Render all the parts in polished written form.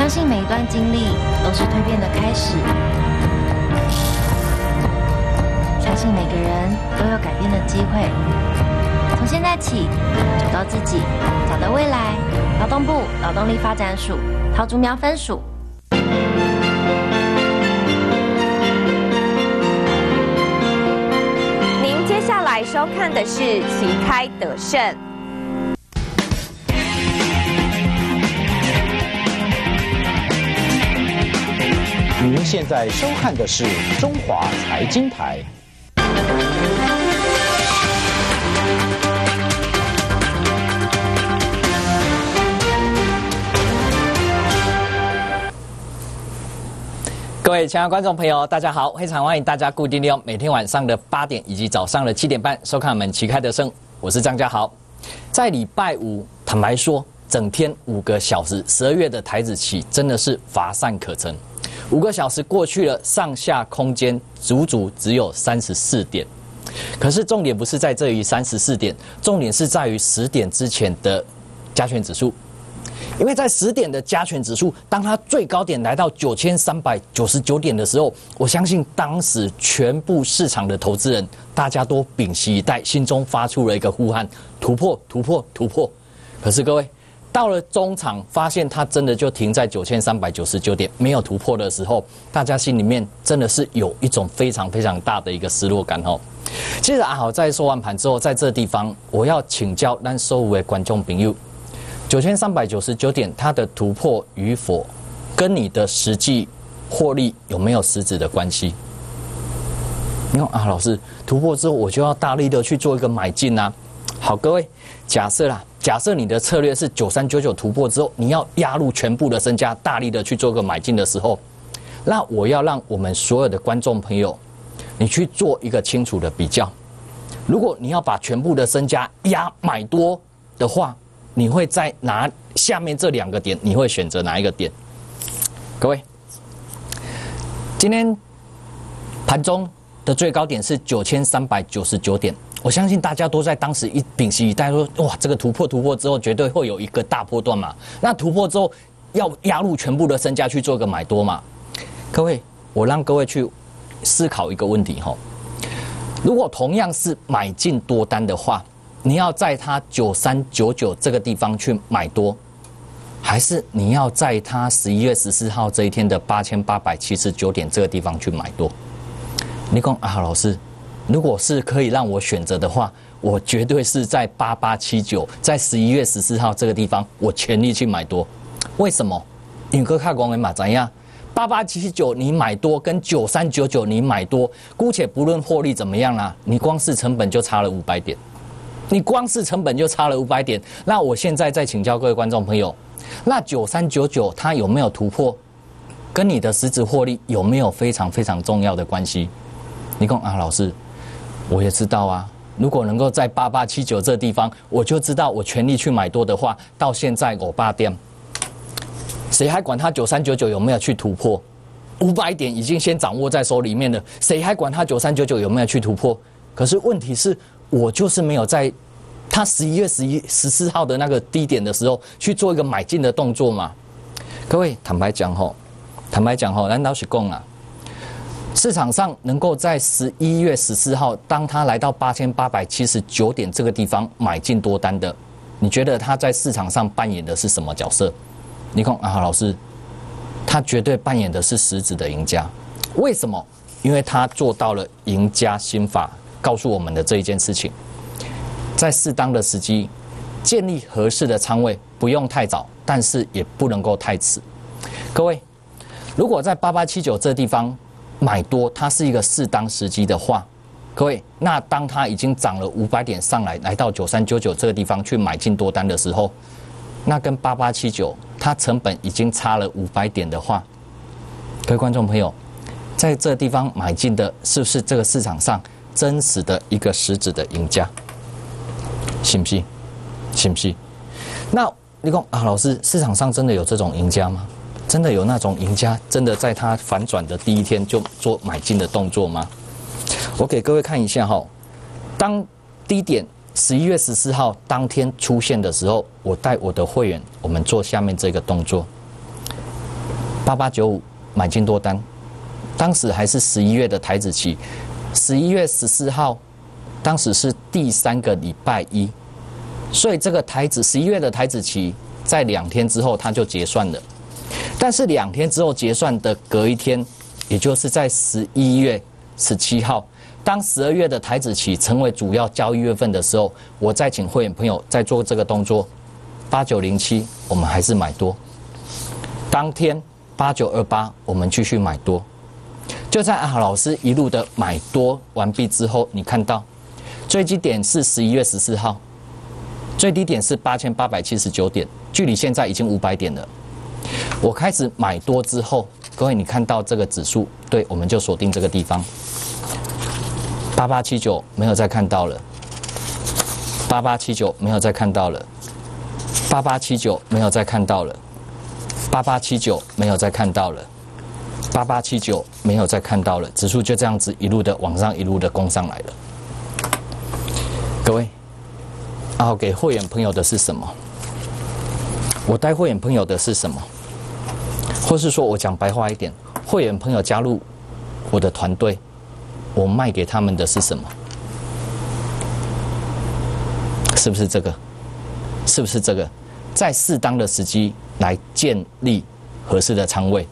相信每一段经历都是蜕变的开始，相信每个人都有改变的机会。从现在起，找到自己，找到未来。劳动部劳动力发展署桃竹苗分署。 您接下来收看的是《旗开得胜》。 您现在收看的是中华财经台。 各位亲爱的观众朋友，大家好！非常欢迎大家固定利用每天晚上的8点以及早上的7点半收看我们旗开得胜，我是张家豪。在礼拜五，坦白说，整天5个小时，12月的台指期真的是乏善可陈。5个小时过去了，上下空间足足只有34点。可是重点不是在这于34点，重点是在于10点之前的加权指数。因为在10点的加权指数，当它最高点来到9399点的时候，我相信当时全部市场的投资人，大家都屏息以待，心中发出了一个呼喊：突破，突破，突破。可是各位，到了中场，发现它真的就停在9399点，没有突破的时候，大家心里面真的是有一种非常非常大的一个失落感哦。其实好在收完盘之后，在这地方，我要请教咱所有的观众朋友。9399点，它的突破与否，跟你的实际获利有没有实质的关系？你看老师，突破之后我就要大力的去做一个买进啊。好，各位，假设你的策略是9399突破之后，你要压入全部的身家，大力的去做个买进的时候，那我要让我们所有的观众朋友，你去做一个清楚的比较。如果你要把全部的身家压买多的话，你会在下面这2个点，你会选择哪一个点？各位，今天盘中的最高点是9399点，我相信大家都在当时屏息以待，说哇，这个突破之后绝对会有一个大波段嘛。那突破之后要压入全部的身家去做一个买多嘛。各位，我让各位去思考一个问题哈，如果同样是买进多单的话，你要在它9399这个地方去买多，还是你要在它11月14号这一天的8879点这个地方去买多？你说老师，如果是可以让我选择的话，我绝对是在8879，在11月14号这个地方，我全力去买多。为什么？因为各位看光嘛怎样？8879你买多跟9399你买多，姑且不论获利怎么样啦，你光是成本就差了500点。你光是成本就差了500点，那我现在再请教各位观众朋友，那9399它有没有突破，跟你的实质获利有没有非常非常重要的关系？你说老师，我也知道啊，如果能够在8879这地方，我就知道我全力去买多的话，到现在58点，谁还管它9399有没有去突破？500点已经先掌握在手里面了，谁还管它9399有没有去突破？可是问题是，我就是没有在它11月14号的那个低点的时候去做一个买进的动作嘛。各位，坦白讲咱老实讲啊，市场上能够在11月14号，当它来到8879点这个地方买进多单的，你觉得他在市场上扮演的是什么角色？你看老师，他绝对扮演的是实质的赢家。为什么？因为他做到了赢家心法告诉我们的这一件事情，在适当的时机建立合适的仓位，不用太早，但是也不能够太迟。各位，如果在8879这地方买多，它是一个适当时机的话，各位，那当它已经涨了500点上来，来到9399这个地方去买进多单的时候，那跟8879它成本已经差了500点的话，各位观众朋友，在这地方买进的是不是这个市场上真实的一个实质的赢家？信不信？信不信？那你说老师，市场上真的有这种赢家吗？真的有那种赢家，真的在它反转的第一天就做买进的动作吗？我给各位看一下哈，当低点11月14号当天出现的时候，我带我的会员，我们做下面这个动作。 8895买进多单，当时还是11月的台指期，11月14号，当时是第3个礼拜一，所以这个11月的台指期在2天之后它就结算了，但是2天之后结算的隔一天，也就是在11月17号。当12月的台指期成为主要交易月份的时候，我再请会员朋友再做这个动作，8907我们还是买多，当天8928我们继续买多，就在老师一路的买多完毕之后，你看到最低点是11月14号，最低点是8879点，距离现在已经500点了。我开始买多之后，各位你看到这个指数，对，我们就锁定这个地方。8879没有再看到了，8879没有再看到了，8879没有再看到了，8879没有再看到了，8879没有再看到了，指数就这样子一路的往上，一路的攻上来了。各位，给会员朋友的是什么？我带会员朋友的是什么？或是说我讲白话一点，会员朋友加入我的团队，我卖给他们的是什么？是不是这个？是不是这个？在适当的时机来建立合适的仓位。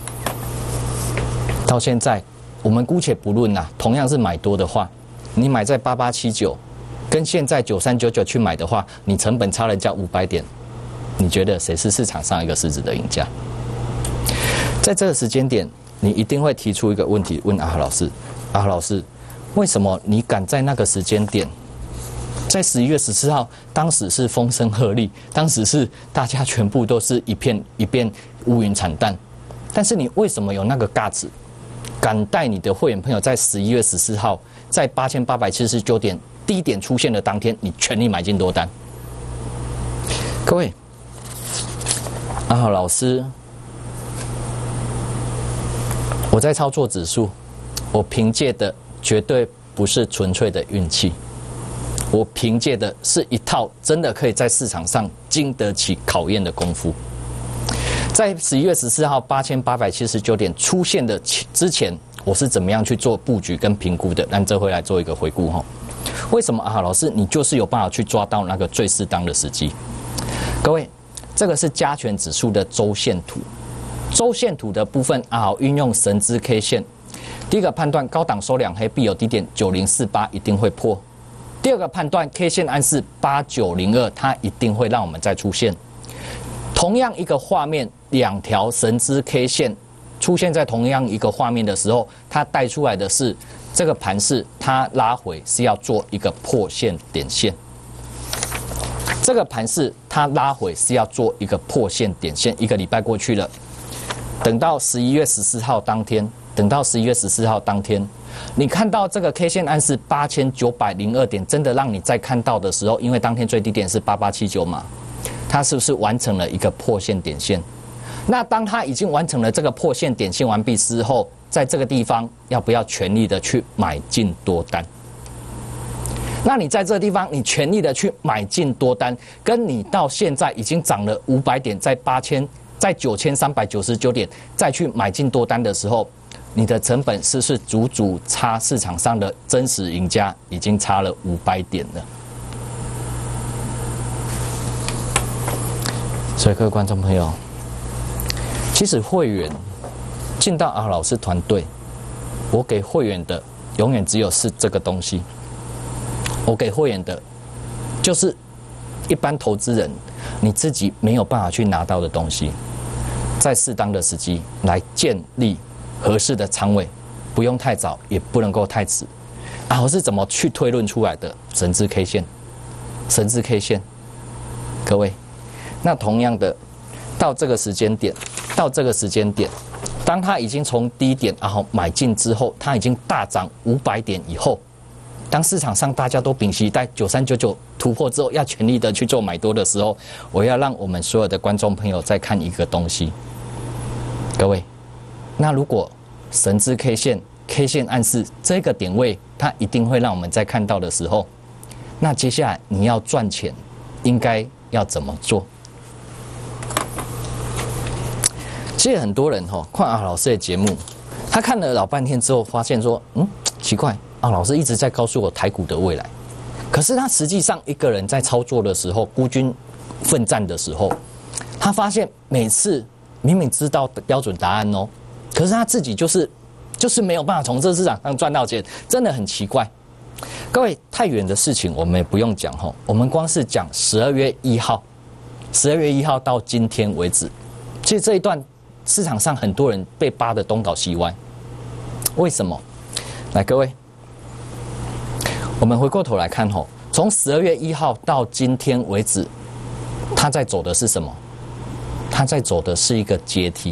到现在，我们姑且不论同样是买多的话，你买在8879，跟现在9399去买的话，你成本差人家500点，你觉得谁是市场上一个实质的赢家？在这个时间点，你一定会提出一个问题，问阿豪老师。阿豪老师，为什么你敢在那个时间点，在11月14号，当时是风声鹤唳，当时是大家全部都是一片乌云惨淡，但是你为什么有那个架子，敢带你的会员朋友在11月14号，在8879点低点出现的当天，你全力买进多单？各位，阿豪老师，我在操作指数，我凭借的绝对不是纯粹的运气，我凭借的是一套真的可以在市场上经得起考验的功夫。在11月14号8879点出现的之前，我是怎么样去做布局跟评估的？那这回来做一个回顾哈。为什么老师你就是有办法去抓到那个最适当的时机？各位，这个是加权指数的周线图。周线图的部分运用神之 K 线。第一个判断，高档收两黑必有低点9048一定会破。第二个判断 ，K 线暗示8902它一定会让我们再出现。同样一个画面，两条神之 K 线出现在同样一个画面的时候，它带出来的是这个盘势，它拉回是要做一个破线点线。这个盘势它拉回是要做一个破线点线，一个礼拜过去了。等到11月14号当天，你看到这个 K 线暗示8902点，真的让你再看到的时候，因为当天最低点是8879嘛，它是不是完成了一个破线点线？那当它已经完成了这个破线点线完毕之后，在这个地方要不要全力的去买进多单？那你在这个地方，你全力的去买进多单，跟你到现在已经涨了500点，在9399点再去买进多单的时候，你的成本是不是足足差市场上的真实赢家已经差了500点了？所以各位观众朋友，其实会员进到阿老师团队，我给会员的永远只有是这个东西。我给会员的，就是一般投资人你自己没有办法去拿到的东西，在适当的时机来建立合适的仓位，不用太早，也不能够太迟。我是怎么去推论出来的？神之 K 线，神之 K 线，各位，那同样的，到这个时间点，当它已经从低点买进之后，它已经大涨500点以后。当市场上大家都屏息待9399突破之后，要全力的去做买多的时候，我要让我们所有的观众朋友再看一个东西。各位，那如果神之 K 线暗示这个点位，它一定会让我们在看到的时候，那接下来你要赚钱，应该要怎么做？ 其实很多人看阿老师的节目，他看了老半天之后，发现说，奇怪，阿老师一直在告诉我台股的未来，可是他实际上一个人在操作的时候，孤军奋战的时候，他发现每次明明知道标准答案哦，可是他自己就是没有办法从这市场上赚到钱，真的很奇怪。各位，太远的事情我们也不用讲吼，我们光是讲12月1号到今天为止，其实这一段市场上很多人被扒得东倒西歪，为什么？来，各位，我们回过头来看吼，从12月1号到今天为止，他在走的是什么？他在走的是一个阶梯，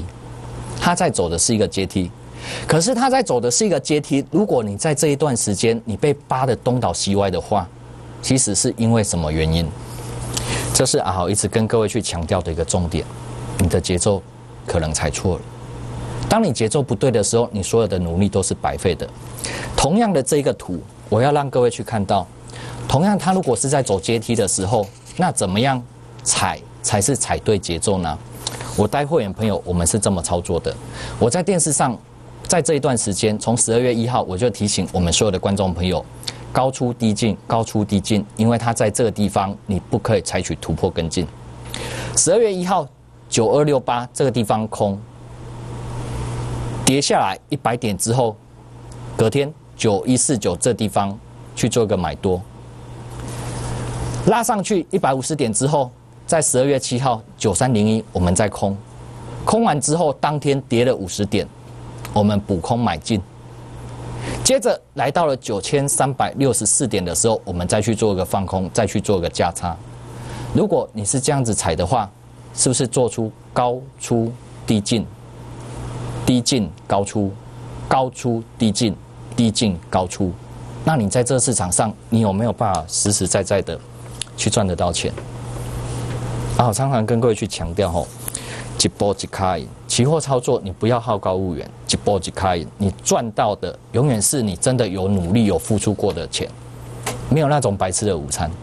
可是他在走的是一个阶梯。如果你在这一段时间你被扒得东倒西歪的话，其实是因为什么原因？这是阿豪一直跟各位去强调的一个重点，你的节奏可能踩错了。当你节奏不对的时候，你所有的努力都是白费的。同样的这个图，我要让各位去看到，同样他如果是在走阶梯的时候，那怎么样踩才是踩对节奏呢？我带会员朋友，我们是这么操作的。我在电视上，在这一段时间，从12月1号，我就提醒我们所有的观众朋友，高出低进，高出低进，因为它在这个地方你不可以采取突破跟进。12月1号9268这个地方空，跌下来100点之后，隔天9149这地方去做一个买多，拉上去150点之后，在12月7号9301我们再空，空完之后当天跌了50点，我们补空买进，接着来到了9364点的时候，我们再去做一个放空，再去做一个价差。如果你是这样子踩的话，是不是做出高出低进，低进高出，高出低进，低进高出？那你在这个市场上，你有没有办法实实在在的去赚得到钱？我常常跟各位去强调吼，一波一卡赢，期货操作你不要好高骛远，一波一卡赢，你赚到的永远是你真的有努力有付出过的钱，没有那种白吃的午餐。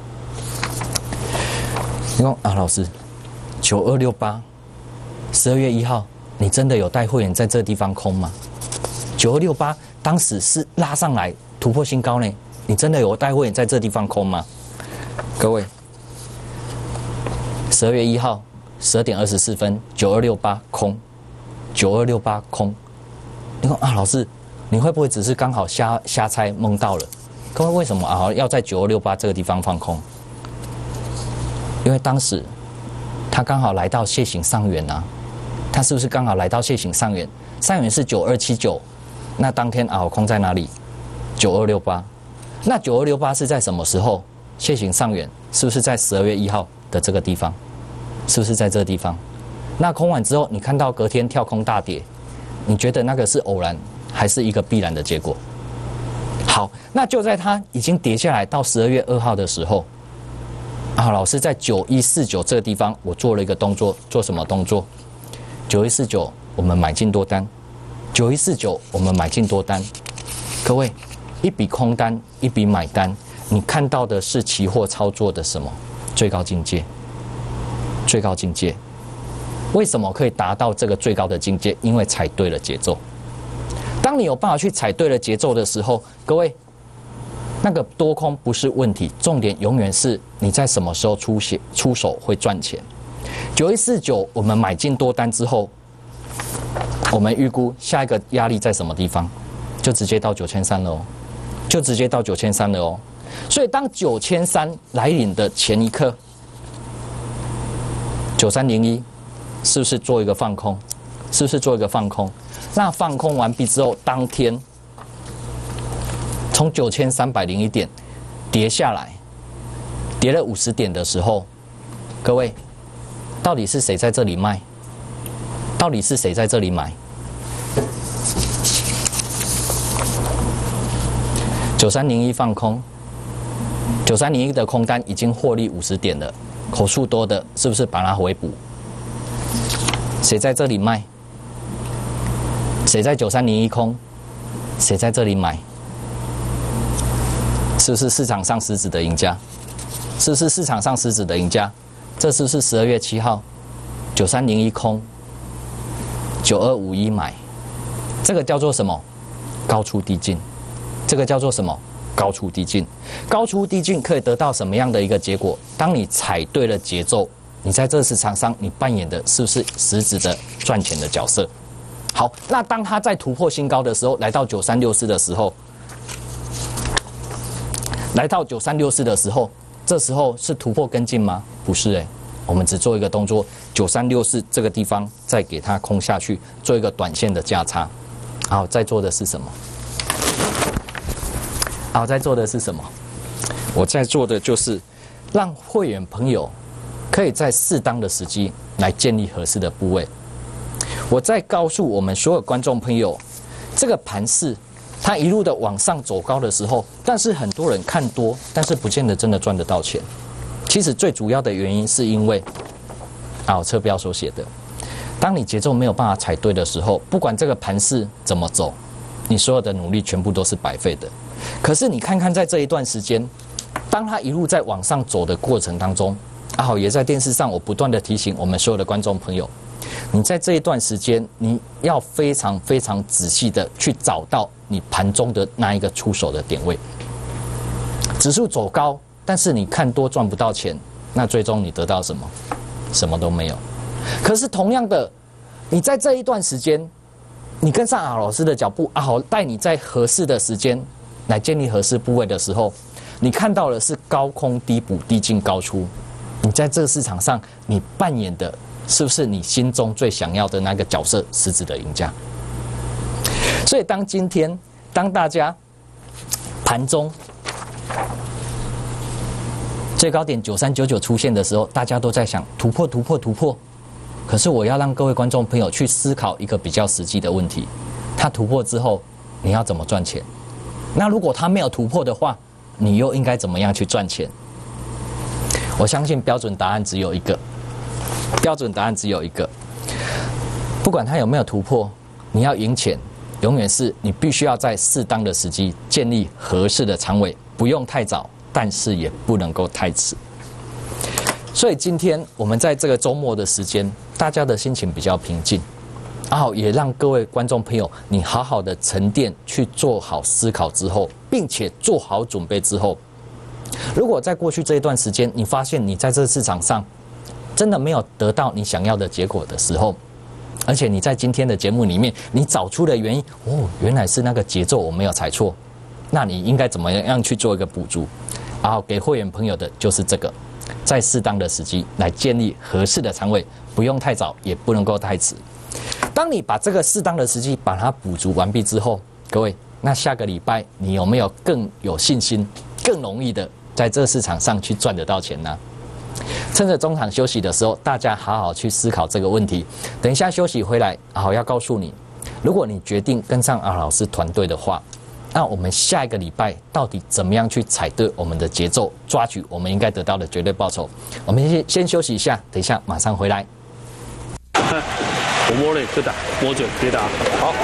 你说老师，9268，12月1号，你真的有带会员在这个地方空吗？9268当时是拉上来突破新高呢，你真的有带会员在这个地方空吗？各位，12月1号12点24分，9268空，9268空。你说老师，你会不会只是刚好瞎猜蒙到了？各位，为什么要在9268这个地方放空？因为当时它刚好来到楔形上缘啊，它是不是刚好来到楔形上缘？上缘是9279，那当天空在哪里？9268。那9268是在什么时候？楔形上缘是不是在12月1号的这个地方？是不是在这个地方？那空完之后，你看到隔天跳空大跌，你觉得那个是偶然还是一个必然的结果？好，那就在它已经跌下来到12月2号的时候，老师在9149这个地方，我做了一个动作，做什么动作？9149我们买进多单，9149我们买进多单。各位，一笔空单，一笔买单，你看到的是期货操作的什么？最高境界。最高境界，为什么可以达到这个最高的境界？因为踩对了节奏。当你有办法去踩对了节奏的时候，各位，那个多空不是问题，重点永远是你在什么时候出手会赚钱。9149我们买进多单之后，我们预估下一个压力在什么地方？就直接到9300了哦，就直接到9300了哦。所以当9300来临的前一刻，9301是不是做一个放空？是不是做一个放空？那放空完毕之后，当天从9301点跌下来，跌了50点的时候，各位，到底是谁在这里卖？到底是谁在这里买？9301放空，9301的空单已经获利50点了。口数多的，是不是把它回补？谁在这里卖？谁在9301空？谁在这里买？是不是市场上实质的赢家？是不是市场上实质的赢家？这是不是12月7号9301空 9251买，这个叫做什么？高出低进。这个叫做什么？高出低进。高出低进可以得到什么样的一个结果？当你踩对了节奏，你在这个市场上，你扮演的是不是实质的赚钱的角色？好，那当它在突破新高的时候，来到9364的时候，这时候是突破跟进吗？不是我们只做一个动作，9364这个地方再给它空下去，做一个短线的价差。好，再做的是什么？我在做的就是让会员朋友可以在适当的时机来建立合适的部位。我在告诉我们所有观众朋友，这个盘势它一路的往上走高的时候，但是很多人看多，但是不见得真的赚得到钱。其实最主要的原因是因为侧标所写的，当你节奏没有办法踩对的时候，不管这个盘势怎么走，你所有的努力全部都是白费的。可是你看看在这一段时间，当它一路在往上走的过程当中，也在电视上我不断的提醒我们所有的观众朋友，你在这一段时间，你要非常非常仔细的去找到你盘中的那一个出手的点位。指数走高，但是你看多赚不到钱，那最终你得到什么？什么都没有。可是同样的，你在这一段时间，你跟上老师的脚步，带你在合适的时间来建立合适部位的时候，你看到的是高空低补低进高出。你在这个市场上，你扮演的是不是你心中最想要的那个角色，实质的赢家？所以当大家盘中最高点9399出现的时候，大家都在想突破。可是我要让各位观众朋友去思考一个比较实际的问题：它突破之后，你要怎么赚钱？那如果它没有突破的话，你又应该怎么样去赚钱？我相信标准答案只有一个。不管它有没有突破，你要赢钱，永远是你必须要在适当的时机建立合适的仓位，不用太早，但是也不能够太迟。所以今天我们在这个周末的时间，大家的心情比较平静，也让各位观众朋友你好好的沉淀，去做好思考之后，并且做好准备之后，如果在过去这一段时间，你发现你在这个市场上真的没有得到你想要的结果的时候，而且你在今天的节目里面，你找出的原因，原来是那个节奏我没有踩错，那你应该怎么样去做一个补足？给会员朋友的就是这个，在适当的时机来建立合适的仓位，不用太早，也不能够太迟。当你把这个适当的时机把它补足完毕之后，各位，那下个礼拜你有没有更有信心、更容易的在这个市场上去赚得到钱呢？趁着中场休息的时候，大家好好去思考这个问题。等一下休息回来，要告诉你，如果你决定跟上老师团队的话，那我们下一个礼拜到底怎么样去踩对我们的节奏，抓取我们应该得到的绝对报酬？我们先休息一下，等一下马上回来。 我摸了就打，摸准别打。好。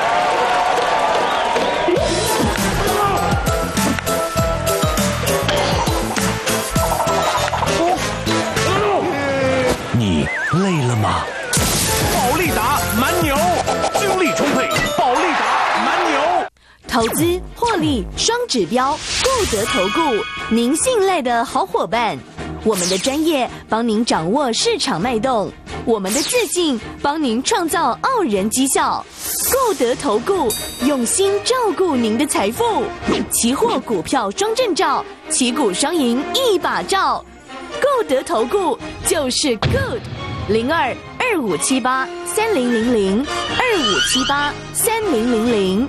你累了吗？ 保利达蛮牛，精力充沛，保利达蛮牛。 投资获利双指标，固德投顾，您信赖的好伙伴。我们的专业帮您掌握市场脉动，我们的自信帮您创造傲人绩效。固德投顾用心照顾您的财富，期货股票双证照，旗鼓双赢一把照。固德投顾就是 good，02-2578-3000，2578-3000。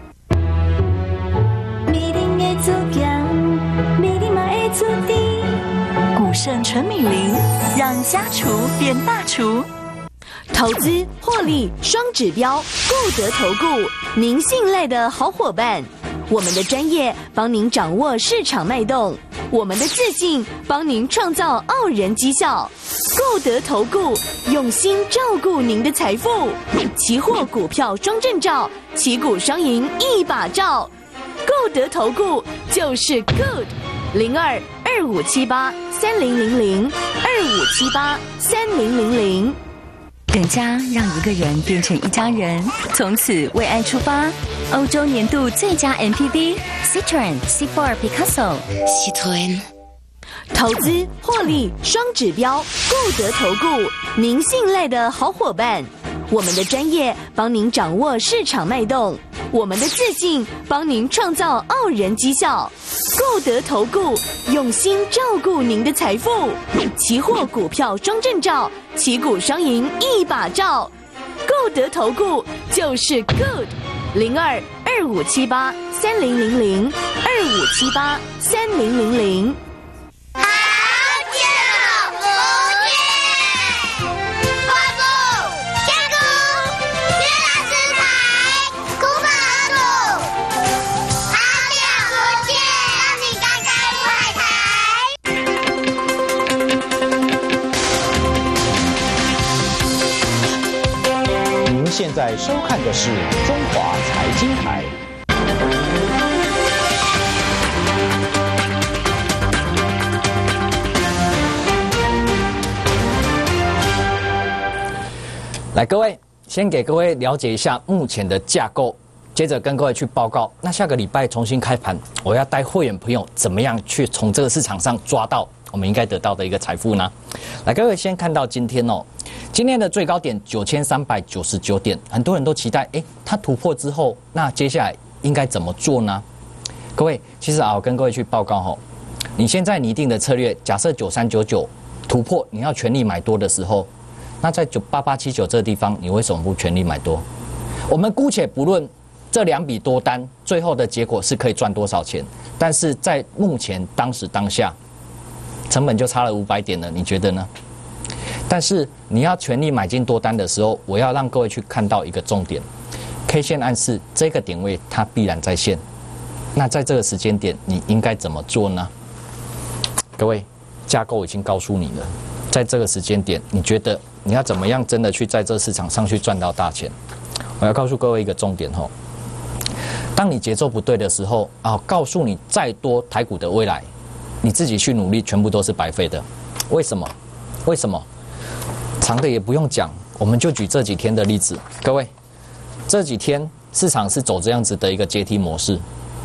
股盛纯米林，让家厨变大厨。 投资获利双指标，固德投顾，您信赖的好伙伴。我们的专业帮您掌握市场脉动，我们的自信帮您创造傲人绩效。固德投顾用心照顾您的财富，期货股票双证照，旗鼓双赢一把照。固德投顾就是 good，02-2578-3000，2578-3000。 人家让一个人变成一家人，从此为爱出发。欧洲年度最佳 MPV Citroen C4 Picasso Citroen。投资获利双指标，固德投顾，您信赖的好伙伴。我们的专业帮您掌握市场脉动，我们的自信帮您创造傲人绩效。固德投顾用心照顾您的财富，期货股票双证照，旗鼓双赢一把照。固德投顾就是 good。02-2578-3000 2578-3000。 现在收看的是中华财经台。 来，各位，先给各位了解一下目前的架构，接着跟各位去报告。那下个礼拜重新开盘，我要带会员朋友怎么样去从这个市场上抓到我们应该得到的一个财富呢？来，各位先看到今天哦。今天的最高点9399点，很多人都期待，它突破之后，那接下来应该怎么做呢？各位，其实我跟各位去报告吼，你现在拟定的策略，假设9399突破，你要全力买多的时候，那在8879这个地方，你为什么不全力买多？我们姑且不论这2笔多单最后的结果是可以赚多少钱，但是在目前当时当下，成本就差了500点了，你觉得呢？但是你要全力买进多单的时候，我要让各位去看到一个重点 ，K 线暗示这个点位它必然在线。那在这个时间点，你应该怎么做呢？各位，架构已经告诉你了，在这个时间点，你觉得你要怎么样真的去在这市场上去赚到大钱？我要告诉各位一个重点吼，当你节奏不对的时候告诉你再多台股的未来，你自己去努力全部都是白费的。为什么？为什么？长的也不用讲，我们就举这几天的例子。各位，这几天市场是走这样子的一个阶梯模式，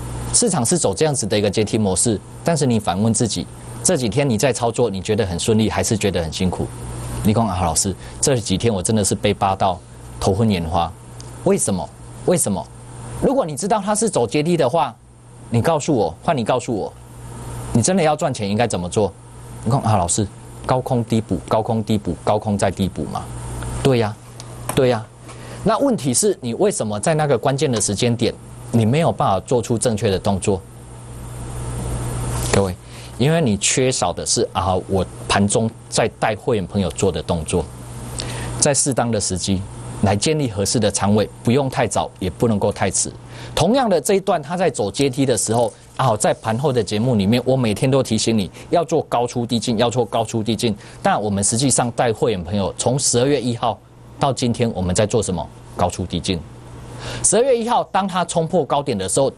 但是你反问自己，这几天你在操作，你觉得很顺利，还是觉得很辛苦？你说老师，这几天我真的是被扒到头昏眼花，为什么？为什么？如果你知道它是走阶梯的话，你告诉我，换你告诉我，你真的要赚钱应该怎么做？你说老师。高空低补，高空低补，高空再低补嘛？对呀，对呀。那问题是你为什么在那个关键的时间点，你没有办法做出正确的动作？各位，因为你缺少的是我盘中在带会员朋友做的动作，在适当的时机来建立合适的仓位，不用太早，也不能够太迟。同样的这一段，它在走阶梯的时候。在盘后的节目里面，我每天都提醒你要做高出低进，要做高出低进。但我们实际上带会员朋友从12月1号到今天，我们在做什么？高出低进。12月1号，当它冲破高点的时候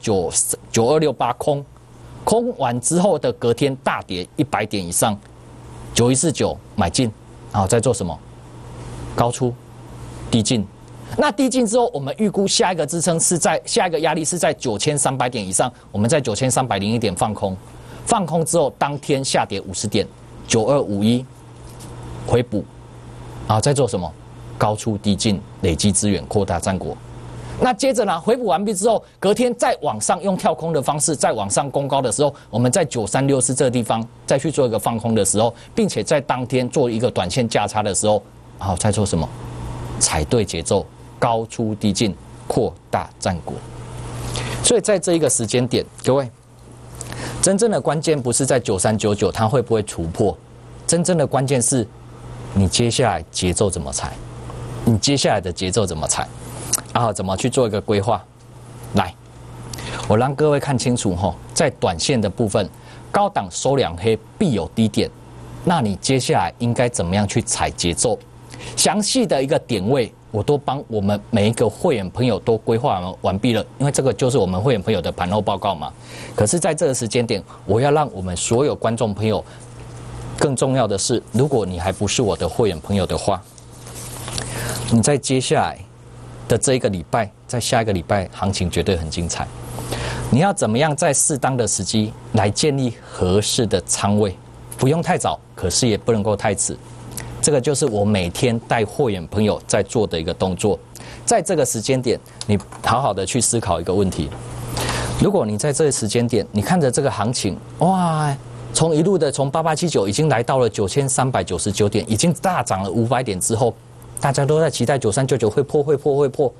，9268空完之后的隔天大跌100点以上，9149买进，在做什么？高出低进。那低进之后，我们预估下一个支撑是在下一个压力是在9300点以上，我们在9301点放空，放空之后当天下跌50点，9251回补，在做什么？高出低进，累积资源，扩大战果。那接着呢，回补完毕之后，隔天再往上用跳空的方式再往上攻高的时候，我们在9364这个地方再去做一个放空的时候，并且在当天做一个短线价差的时候，再做什么？踩对节奏。高出低进，扩大战果。所以在这一个时间点，各位，真正的关键不是在9399它会不会突破，真正的关键是你接下来节奏怎么踩，你接下来的节奏怎么踩，怎么去做一个规划。来，我让各位看清楚在短线的部分，高档收2黑必有低点，那你接下来应该怎么样去踩节奏？详细的一个点位，我都帮我们每一个会员朋友都规划完毕了，因为这个就是我们会员朋友的盘后报告嘛。可是，在这个时间点，我要让我们所有观众朋友，更重要的是，如果你还不是我的会员朋友的话， 你在接下来的这一个礼拜，在下一个礼拜，行情绝对很精彩。你要怎么样在适当的时机来建立合适的仓位？不用太早，可是也不能够太迟。这个就是我每天带会员朋友在做的一个动作。在这个时间点，你好好的去思考一个问题：如果你在这个时间点，你看着这个行情，哇，从一路的从8879已经来到了9399点，已经大涨了500点之后，大家都在期待9399会破。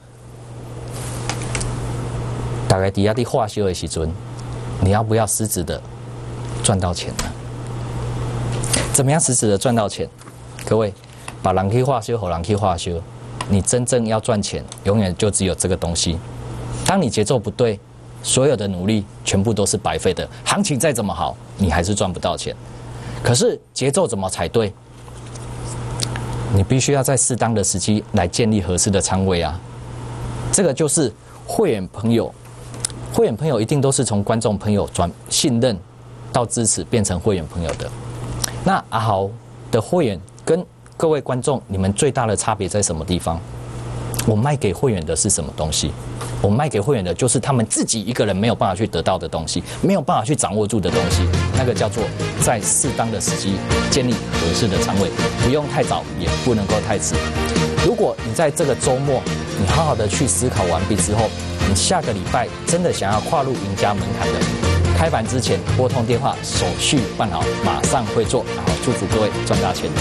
大概底下的化修的时阵，你要不要实质的赚到钱呢？怎么样实质的赚到钱？各位，把人去化修和人去化修，你真正要赚钱，永远就只有这个东西。当你节奏不对，所有的努力全部都是白费的。行情再怎么好，你还是赚不到钱。可是节奏怎么才对？你必须要在适当的时机来建立合适的仓位啊！这个就是会员朋友一定都是从观众朋友转信任到支持变成会员朋友的。那阿豪的会员跟各位观众，你们最大的差别在什么地方？我卖给会员的是什么东西？我卖给会员的就是他们自己一个人没有办法去得到的东西，没有办法去掌握住的东西，那个叫做在适当的时机建立合适的仓位，不用太早，也不能够太迟。如果你在这个周末，你好好的去思考完毕之后，你下个礼拜真的想要跨入赢家门槛的，开盘之前拨通电话，手续办好，马上会做。好，祝福各位赚大钱。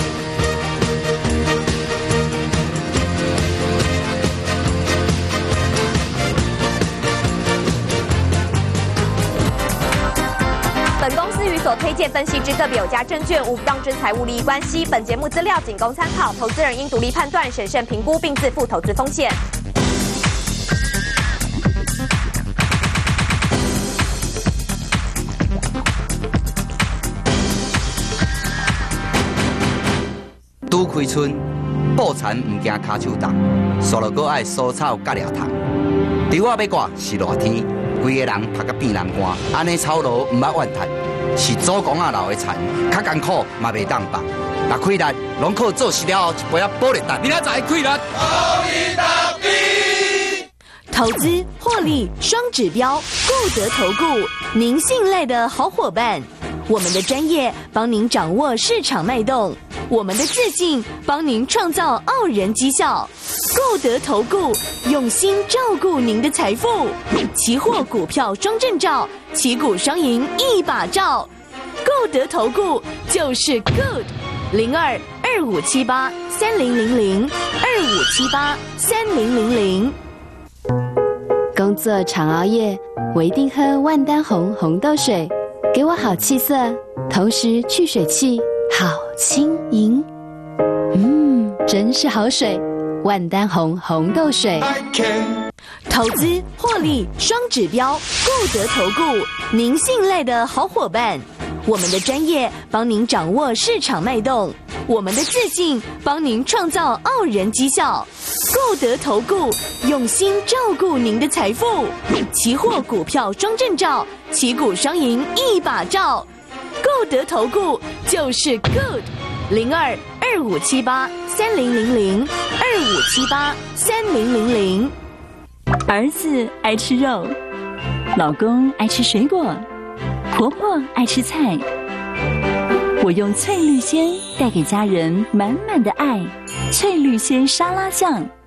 本公司与所推荐分析之个别有价证券无不当之财务利益关系。本节目资料仅供参考，投资人应独立判断、审慎评估，并自负投资风险。 拄开春，布田唔惊骹手重，扫落搁爱蔬草甲掠虫。除我要刮是热天。规个人晒甲变南瓜，安尼操劳唔捌怨叹，是祖公仔留的田，较艰苦嘛袂当放。若开力，拢靠做事了后一杯啊保利达。你哪知开力？保利达 B。 投资获利双指标，固德投顾，您信赖的好伙伴。我们的专业帮您掌握市场脉动，我们的自信帮您创造傲人绩效。固德投顾用心照顾您的财富，期货股票双证照，旗鼓双赢一把照。固德投顾就是 good。02-2578-3000，2578-3000。 工作常熬夜，我一定喝万丹红红豆水，给我好气色，同时去水气，好轻盈。真是好水，万丹红红豆水。 投资获利双指标，固德投顾，您信赖的好伙伴。我们的专业帮您掌握市场脉动，我们的自信帮您创造傲人绩效。固德投顾用心照顾您的财富，期货股票双证照，旗鼓双赢一把照。固德投顾就是 good。02-2578-3000，2578-3000。 儿子爱吃肉，老公爱吃水果，婆婆爱吃菜。我用翠绿鲜带给家人满满的爱，翠绿鲜沙拉酱。